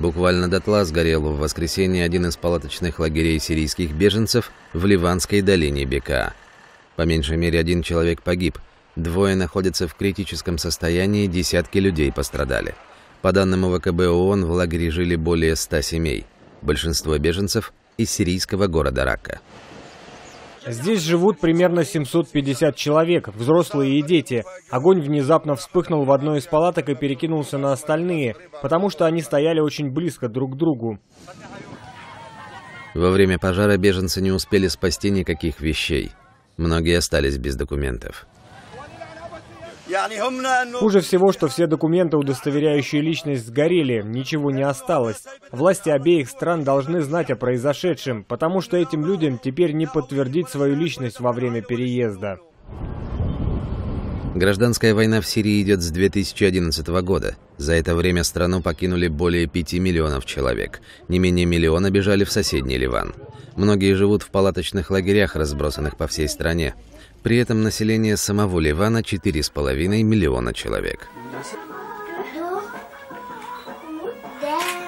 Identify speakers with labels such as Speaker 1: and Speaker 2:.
Speaker 1: Буквально дотла сгорел в воскресенье один из палаточных лагерей сирийских беженцев в Ливанской долине Бекаа. По меньшей мере 1 человек погиб, 2 находятся в критическом состоянии, десятки людей пострадали. По данным ВКБ ООН, в лагере жили более 100 семей. Большинство беженцев из сирийского города Рака.
Speaker 2: Здесь живут примерно 750 человек, взрослые и дети. Огонь внезапно вспыхнул в одной из палаток и перекинулся на остальные, потому что они стояли очень близко друг к другу.
Speaker 1: Во время пожара беженцы не успели спасти никаких вещей. Многие остались без документов.
Speaker 2: Хуже всего, что все документы, удостоверяющие личность, сгорели, ничего не осталось. Власти обеих стран должны знать о произошедшем, потому что этим людям теперь не подтвердить свою личность во время переезда.
Speaker 1: Гражданская война в Сирии идет с 2011 года. За это время страну покинули более 5 миллионов человек. Не менее миллиона бежали в соседний Ливан. Многие живут в палаточных лагерях, разбросанных по всей стране. При этом население самого Ливана 4,5 миллиона человек.